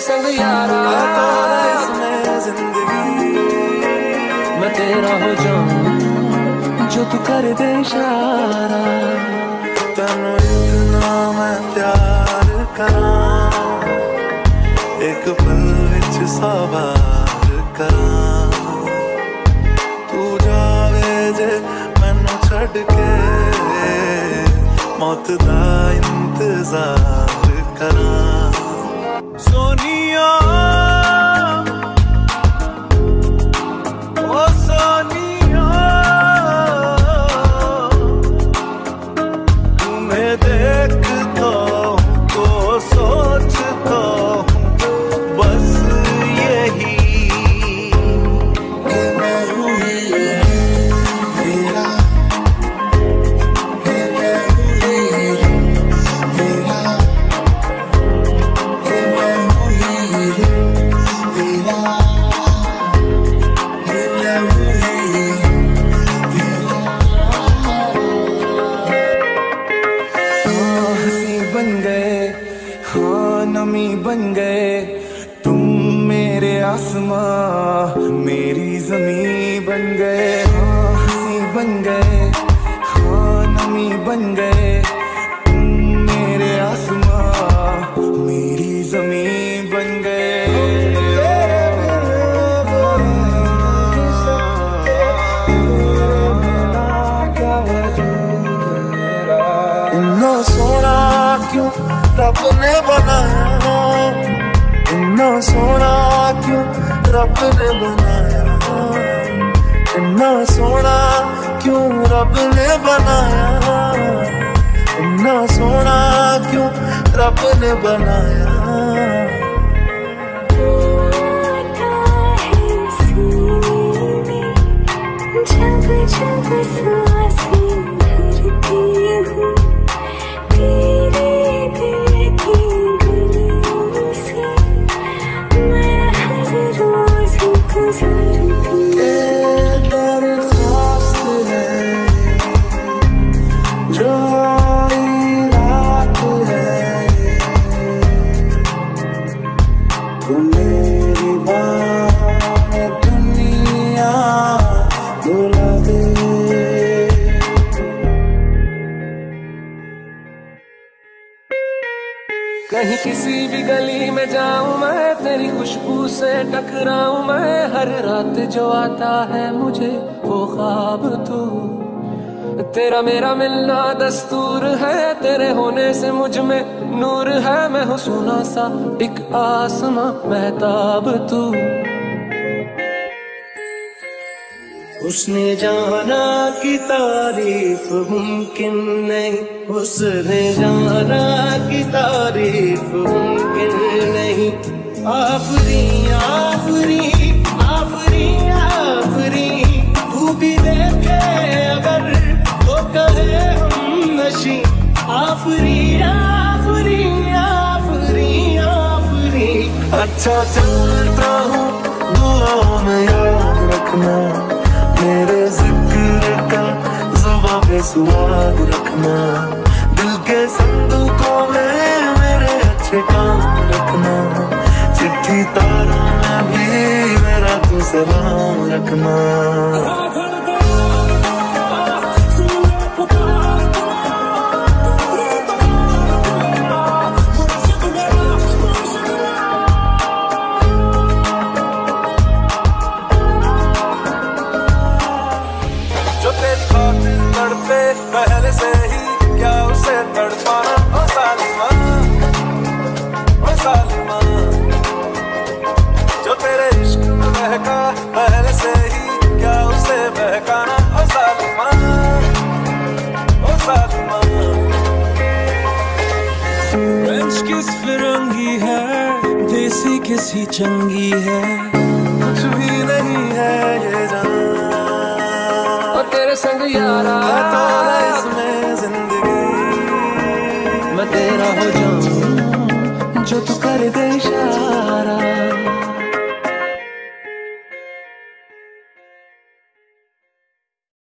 संग यारा इसमें जिंदगी मैं तेरा हो जाऊं जो तू कर दे इशारा। तेनू इतना मैं प्यार करा, एक पल विच सवार करा। तू जावे जे मैनू छड़ के, मौत दा इंतजार करा। सोनिया ओ सोनिया, तुम्हें देखता हूँ तो सोचता हूँ बस यही कि मैं हूँ ही तेरा, कि मैं हूँ ही तेरा, कि मैं हूँ ही तेरा, कि मैं हूँ ही तेरा। हाँ हंसी बन गए, हाँ नमी बन गए, तुम मेरे आसमां मेरी जमी बन गए। हाँ हंसी बन गए, हाँ नमी बन गए, तुम मेरे आसमां मेरी जमी बन गए। इतना सोना क्यों रब ने बनाया, इतना सोना क्यों रब ने बनाया, इतना सोना क्यों रब ने बनाया, इतना सोना क्यों रब ने बनाया। जब जब सांसें भरती हूँ तेरे दिल की गलियों से, मैं हर रोज गुजरती हूँ। दरख्वास्त है जो रात है, तू मेरी बात दुनिया बुला दे। कहीं किसी भी गली में जाऊं मैं, तेरी खुशबू से टकराऊं मैं, हर रात जो आता है मुझे वो ख्वाब तू। तेरा मेरा मिलना दस्तूर है, तेरे होने से मुझ में नूर है, मैं हूँ सोना सा एक आसमां महताब तू। उसने जाना कि तारीफ मुमकिन नहीं, उसने जाना कि तारीफ मुमकिन नहीं। आफरी आफरी आफरी आफरी, तू भी देखे अगर तो कहे हम नशी। आफरी आफरी आफरी आफरी, अच्छा चलता हूँ दुआओं में याद रखना, मेरे जिक्र का ज़ुबां पे सुहाग रखना। दिल के संदूकों में मेरे अच्छे काम रखना, चिट्ठी तारों में भी मेरा तू सलाम रखना। तड़पे पहले से ही क्या उसे तड़पाना। ओ सालिमा, ओ सालिमा, जो तेरे इश्क में बहका पहले से ही क्या उसे बहकाना। ओ सालिमा, ओ सालिमा। फ्रेंच किस फिरंगी है, देसी किसी चंगी है, कुछ भी नहीं है ये जान तेरे संग यारा, इसमें जिंदगी मैं तेरा हो जाऊं जो तू